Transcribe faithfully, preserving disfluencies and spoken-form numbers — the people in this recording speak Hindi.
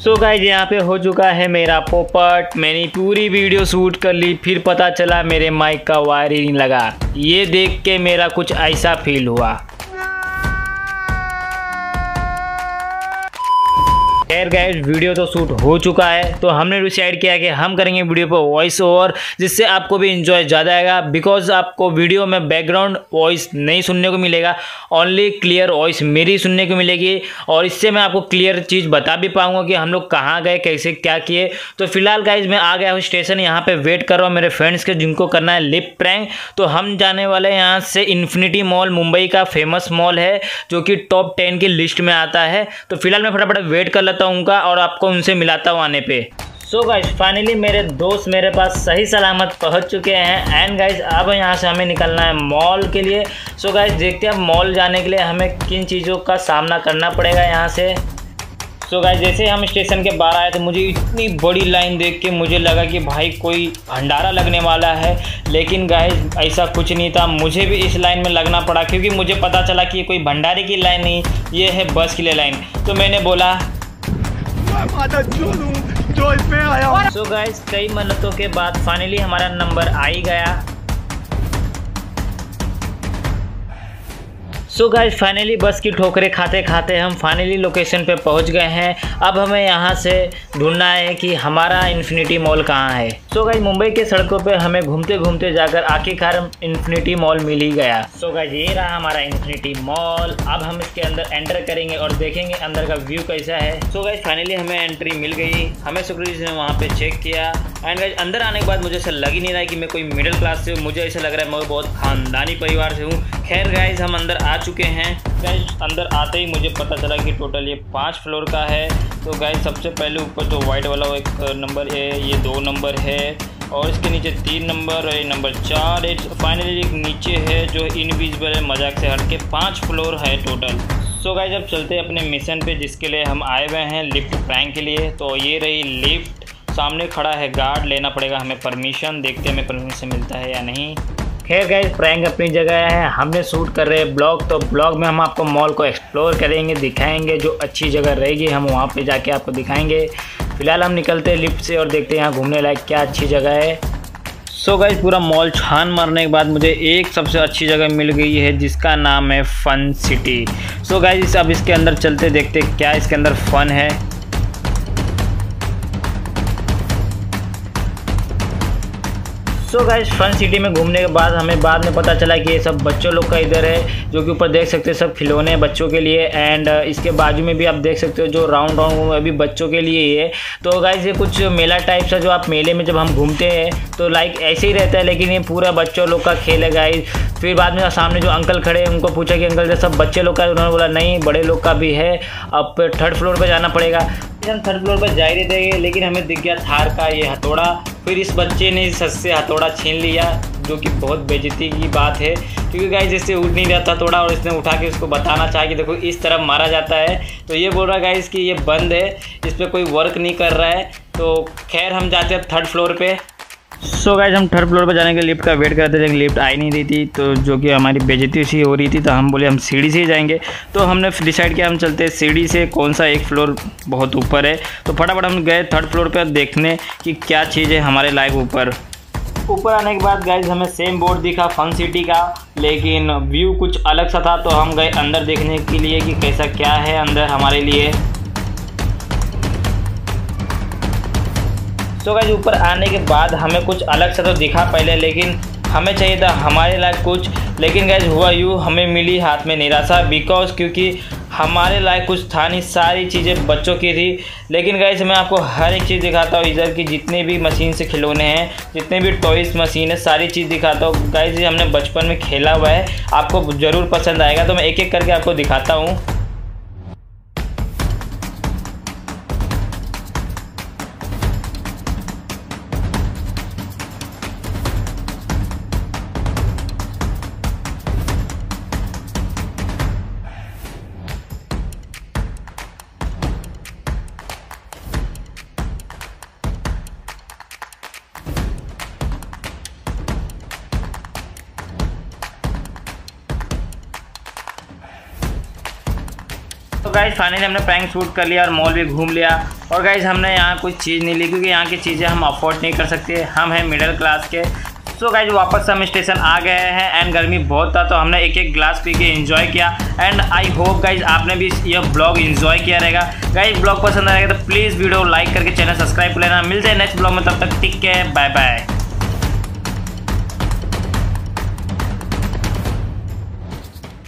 सो गाइज यहाँ पे हो चुका है मेरा पोपट। मैंने पूरी वीडियो शूट कर ली, फिर पता चला मेरे माइक का वायर ही नहीं लगा। ये देख के मेरा कुछ ऐसा फील हुआ। खैर गाइस वीडियो तो शूट हो चुका है, तो हमने डिसाइड किया कि हम करेंगे वीडियो पर वॉइस ओवर, जिससे आपको भी इंजॉय ज़्यादा आएगा। बिकॉज आपको वीडियो में बैकग्राउंड वॉइस नहीं सुनने को मिलेगा, ओनली क्लियर वॉइस मेरी सुनने को मिलेगी। और इससे मैं आपको क्लियर चीज़ बता भी पाऊंगा कि हम लोग कहाँ गए, कैसे क्या किए। तो फिलहाल गाइज मैं आ गया हूँ स्टेशन, यहाँ पे वेट कर रहा हूँ मेरे फ्रेंड्स के, जिनको करना है लिप प्रैंक। तो हम जाने वाले हैं यहाँ से इन्फिनिटी मॉल, मुंबई का फेमस मॉल है जो कि टॉप टेन की लिस्ट में आता है। तो फिलहाल मैं फटाफट वेट कर लेता हूँ उनका और आपको उनसे मिलाता हूँ आने पे। सो गाइज फाइनली मेरे दोस्त मेरे पास सही सलामत पहुंच चुके हैं। एंड गाइज अब यहाँ से हमें निकलना है मॉल के लिए। सो गाइज देखते हैं मॉल जाने के लिए हमें किन चीज़ों का सामना करना पड़ेगा यहाँ से। सो गाइज जैसे हम स्टेशन के बाहर आए तो मुझे इतनी बड़ी लाइन देख के मुझे लगा कि भाई कोई भंडारा लगने वाला है, लेकिन गाइज ऐसा कुछ नहीं था। मुझे भी इस लाइन में लगना पड़ा क्योंकि मुझे पता चला कि ये कोई भंडारे की लाइन नहीं, ये है बस के लिए लाइन। तो मैंने बोला जो इसमें आया। सो गाइस कई मन्नतों के बाद फाइनली हमारा नंबर आ ही गया। सो गाइस फाइनली बस की ठोकरें खाते खाते हम फाइनली लोकेशन पे पहुंच गए हैं। अब हमें यहाँ से ढूंढना है कि हमारा इन्फिनिटी मॉल कहाँ है। सो गाइस मुंबई के सड़कों पे हमें घूमते घूमते जाकर आखिरकार इन्फिनिटी मॉल मिल ही गया। सो गाइस ये रहा हमारा इन्फिनिटी मॉल। अब हम इसके अंदर एंटर करेंगे और देखेंगे अंदर का व्यू कैसा है। सो गाइस फाइनली हमें एंट्री मिल गई। हमें सिक्योरिटी ने वहाँ पे चेक किया। एंड गाइस अंदर आने के बाद मुझे ऐसा लग ही नहीं रहा है कि मैं कोई मिडिल क्लास से हूँ, मुझे ऐसा लग रहा है मैं बहुत खानदानी परिवार से हूँ। खैर गाइस हम अंदर आ चुके हैं। गाइस अंदर आते ही मुझे पता चला कि टोटल ये पाँच फ्लोर का है। तो गाइस सबसे पहले ऊपर जो वाइट वाला वो एक नंबर है, ये दो नंबर है, और इसके नीचे तीन नंबर और ये नंबर चार है। फाइनली एक नीचे है जो इनविजिबल है, मजाक से हट के पाँच फ्लोर है टोटल। सो गाइस अब चलते हैं अपने मिशन पे जिसके लिए हम आए हुए हैं, लिफ्ट प्रैंक के लिए। तो ये रही लिफ्ट, सामने खड़ा है गार्ड, लेना पड़ेगा हमें परमिशन। देखते हैं हमें परमिशन मिलता है या नहीं। खैर गाइस प्रैंक अपनी जगह है, हमने शूट कर रहे हैं ब्लॉग। तो ब्लॉग में हम आपको मॉल को एक्सप्लोर करेंगे, दिखाएंगे। जो अच्छी जगह रहेगी हम वहाँ पे जाके आपको दिखाएंगे। फिलहाल हम निकलते हैं लिफ्ट से और देखते हैं यहाँ घूमने लायक क्या अच्छी जगह है। सो गाइस पूरा मॉल छान मारने के बाद मुझे एक सबसे अच्छी जगह मिल गई है जिसका नाम है फन सिटी। सो गाइस अब इसके अंदर चलते देखते क्या इसके अंदर फन है। सो गाइस फन सिटी में घूमने के बाद हमें बाद में पता चला कि ये सब बच्चों लोग का इधर है, जो कि ऊपर देख सकते हैं सब खिलौने बच्चों के लिए। एंड इसके बाजू में भी आप देख सकते हो जो राउंड राउंड अभी बच्चों के लिए ही है। तो गाइस ये कुछ मेला टाइप सा, जो आप मेले में जब हम घूमते हैं तो लाइक ऐसे ही रहता है, लेकिन ये पूरा बच्चों लोग का खेल है गाइस। फिर बाद में सामने जो अंकल खड़े हैं उनको पूछा कि अंकल ये सब बच्चे लोग का है, उन्होंने बोला नहीं बड़े लोग का भी है। अब थर्ड फ्लोर पर जाना पड़ेगा। हम थर्ड फ्लोर पर जा ही रहे थे, लेकिन हमें दिख गया थार का ये हथौड़ा। फिर इस बच्चे ने सच से हथौड़ा छीन लिया, जो कि बहुत बेइज्जती की बात है क्योंकि गाइस जैसे उठ नहीं रहा था हथौड़ा, और इसने उठा के उसको बताना चाहा कि देखो इस तरफ मारा जाता है। तो ये बोल रहा गाइस कि ये बंद है, इस पर कोई वर्क नहीं कर रहा है। तो खैर हम जाते हैं थर्ड फ्लोर पे। सो गाइस हम थर्ड फ्लोर पर जाने के लिफ्ट का वेट करते थे, लेकिन लिफ्ट आई नहीं रही थी, तो जो कि हमारी बेइज्जती सी हो रही थी। तो हम बोले हम सीढ़ी से ही जाएंगे। तो हमने डिसाइड किया हम चलते हैं सीढ़ी से, कौन सा एक फ्लोर बहुत ऊपर है। तो फटाफट हम गए थर्ड फ्लोर पर देखने कि क्या चीज़ है हमारे लायक ऊपर। ऊपर आने के बाद गाइस हमें सेम बोर्ड दिखा फन सिटी का, लेकिन व्यू कुछ अलग सा था। तो हम गए अंदर देखने के लिए कि कैसा क्या है अंदर हमारे लिए। तो गाइस ऊपर आने के बाद हमें कुछ अलग सा तो दिखा पहले, लेकिन हमें चाहिए था हमारे लायक कुछ। लेकिन गाइस हुआ यूँ, हमें मिली हाथ में निराशा। बिकॉज क्योंकि हमारे लायक कुछ था नहीं, सारी चीज़ें बच्चों की थी। लेकिन गाइस मैं आपको हर एक चीज़ दिखाता हूँ इधर की, जितने भी मशीन से खिलौने हैं, जितने भी टॉयज़ मशीन है, सारी चीज़ दिखाता हूँ। गाइस ये हमने बचपन में खेला हुआ है, आपको ज़रूर पसंद आएगा। तो मैं एक एक करके आपको दिखाता हूँ। तो गाइज फाइनली हमने प्रैंक शूट कर लिया और मॉल भी घूम लिया। और गाइज हमने यहाँ कुछ चीज़ नहीं ली क्योंकि यहाँ की चीज़ें हम अफोर्ड नहीं कर सकते, हम हैं मिडिल क्लास के। सो गाइज वापस हम स्टेशन आ गए हैं एंड गर्मी बहुत था तो हमने एक एक ग्लास पी के एंजॉय किया। एंड आई होप गाइज आपने भी यह ब्लॉग एंजॉय किया रहेगा। गाइज ब्लॉग पसंद आएगा तो प्लीज़ वीडियो लाइक करके चैनल सब्सक्राइब कर लेना। मिलते हैं नेक्स्ट ब्लॉग में, तब तक टिक के बाय बाय।